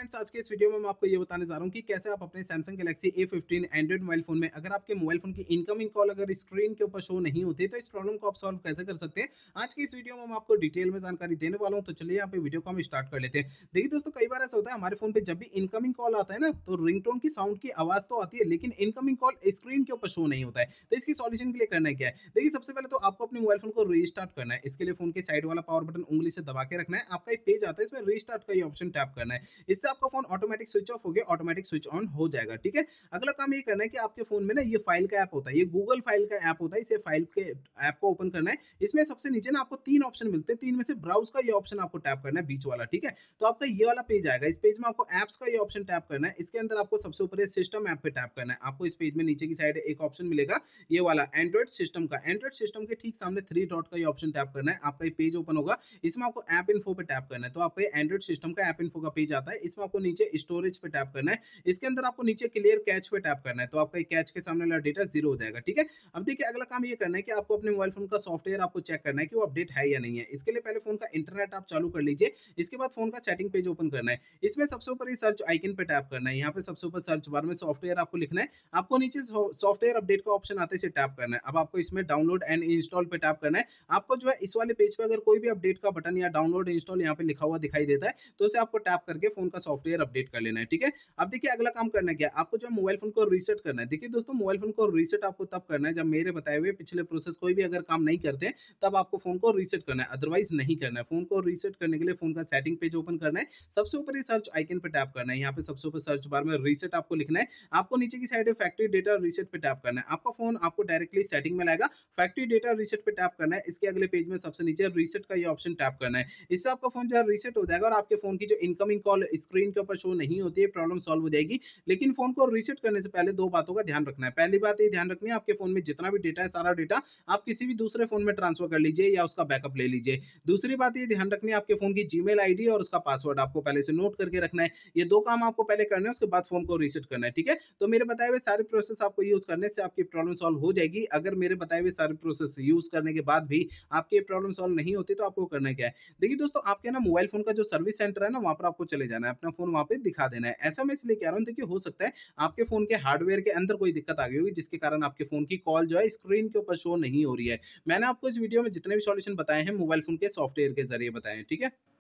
Friends, आज के इस वीडियो में मैं आपको ये बताने जा रहा हूँ कि कैसे आप अपने Samsung Galaxy A15 Android mobile phone में अगर आपके मोबाइल फोन की इनकमिंग कॉल अगर स्क्रीन के ऊपर शो नहीं होती तो इस प्रॉब्लम को आप सॉल्व कैसे कर सकते हैं। आज की इस वीडियो में मैं आपको डिटेल में जानकारी देने वाला हूँ। तो चलिए यहाँ पे वीडियो को हम स्टार्ट कर लेते हैं। देखिए दोस्तों, कई बार ऐसा होता है हमारे फोन पे जब भी इनकमिंग कॉल आता है ना, तो रिंगटोन की साउंड की आवाज तो आती है लेकिन इनकमिंग कॉल स्क्रीन के ऊपर शो नहीं होता है। तो इसकी सॉल्यूशन के लिए करना है क्या है? देखिए, सबसे पहले तो आपको अपने मोबाइल फोन को रीस्टार्ट करना है। इसके लिए फोन के साइड वाला पावर बटन उंगली से दबा के रखना है। आपका एक पेज आता है, इसमें रीस्टार्ट का ये ऑप्शन टैप करना है। इससे आपका फोन ऑटोमेटिक स्विच ऑफ हो गया, ऑटोमेटिक स्विच ऑन हो जाएगा। ठीक है। अगला काम ये करना है कि आपके फोन में ना ये फाइल का ऐप होता है, ये गूगल फाइल का ऐप होता है। इसे फाइल के ऐप को ओपन करना है। इसमें सबसे नीचे ना आपको तीन ऑप्शन मिलते हैं, तीन में से ब्राउज का ये ऑप्शन आपको टैप करना है, बीच वाला। ठीक है। तो आपका ये वाला पेज आएगा। इस पेज में आपको एप्स का ये ऑप्शन टैप करना है। इसके अंदर आपको सबसे ऊपर सिस्टम ऐप पे टैप करना है। आपको इस पेज में नीचे की साइड एक ऑप्शन मिलेगा, ये वाला एंड्रॉइड सिस्टम का। एंड्रॉइड सिस्टम के ठीक सामने थ्री डॉट का ये ऑप्शन टैप करना है। आपका ये पेज ओपन होगा। इसमें आपको ऐप इन्फो पे टैप करना है। तो आपका एंड्रॉइड सिस्टम का ऐप इन्फो का पेज आता है। इसमें आपको नीचे स्टोरेज पे टैप करना है। इसके अंदर आपको नीचे क्लियर कैच पे टैप करना है। तो आपका कैच के सामने वाला डेटा जीरो हो जाएगा। ठीक है। अब देखिए, अगला काम ये करना है कि आपको अपने मोबाइल फोन का सॉफ्टवेयर आपको चेक करना है कि वो अपडेट है या नहीं है। इसके लिए पहले फोन का इंटरनेट आप चालू कर लीजिए। इसके बाद फोन का सेटिंग पेज ओपन करना है। इसमें सबसे ऊपर ये सर्च आइकन पे टैप करना है। यहाँ पे सबसे ऊपर सर्च बार में सॉफ्टवेयर आपको लिखना है। आपको नीचे सॉफ्टवेयर अपडेट का ऑप्शन आता है, इसे टैप करना है। अब आपको इसमें डाउनलोड एंड इंस्टॉल पे टैप करना है। आपको जो है इस वाले पेज पे अगर कोई भी अपडेट का बटन या डाउनलोड इंस्टॉल यहाँ पे लिखा हुआ दिखाई देता है, तो उसे आपको टैप करके फोन का सॉफ्टवेयर अपडेट कर लेना है। ठीक है। अब देखिए, अगला काम करना है क्या, आपको जो मोबाइल फोन को रीसेट करना है। देखिए दोस्तों, मोबाइल फोन को रीसेट आपको तब करना है जब मेरे बताए हुए पिछले प्रोसेस कोई भी अगर काम नहीं करते हैं, तब आपको फोन को रीसेट करना है, अदरवाइज नहीं करना है। फोन को रीसेट करने के लिए फोन का सेटिंग पेज ओपन करना है। सबसे ऊपर ये सर्च आइकन पे टैप करना है। यहाँ पे सबसे ऊपर सर्च बार में रीसेट आपको लिखना है। आपको नीचे की साइड फैक्ट्री डेटा रीसेट पे टैप करना है। आपका फोन आपको डायरेक्टली सेटिंग में लाएगा। फैक्ट्री डेटा रीसेट पे टैप करना है। इसके अगले पेज में सबसे नीचे रीसेट का ये ऑप्शन टैप करना है। इससे आपका फोन जो है रीसेट हो जाएगा और आपके फोन की जो इनकमिंग कॉल स्क्रीन के ऊपर शो नहीं होती है, प्रॉब्लम सॉल्व हो जाएगी। लेकिन फोन को रीसेट करने से पहले दो बातों का ध्यान रखना है। पहली बात ये ध्यान रखनी है, आपके फोन में जितना भी डेटा है, सारा डेटा आप किसी भी दूसरे फोन में ट्रांसफर कर लीजिए या उसका बैकअप ले लीजिए। दूसरी बात ये ध्यान रखनी है, आपके फोन की जीमेल आईडी और उसका पासवर्ड आपको पहले से नोट करके रखना है। ये दो काम आपको पहले करना है, उसके बाद फोन को रीसेट करना है। ठीक है। तो मेरे बताए हुए सारे प्रोसेस आपको यूज करने से आपकी प्रॉब्लम सॉल्व हो जाएगी। अगर मेरे बताए हुए सारे प्रोसेस यूज करने के बाद भी आपकी प्रॉब्लम सॉल्व नहीं होती, तो आपको करना क्या है। देखिए दोस्तों, आपके ना मोबाइल फोन का जो सर्विस सेंटर है ना, वहां पर आपको चले जाना है, अपना फोन वहां पे दिखा देना है। ऐसा मैं इसलिए कह रहा हूँ, देखिए हो सकता है आपके फोन के हार्डवेयर के अंदर कोई दिक्कत आ गई होगी, जिसके कारण आपके फोन की कॉल जो है स्क्रीन के ऊपर शो नहीं हो रही है। मैंने आपको इस वीडियो में जितने भी सॉल्यूशन बताए हैं, मोबाइल फोन के सॉफ्टवेयर के जरिए बताए हैं। ठीक है।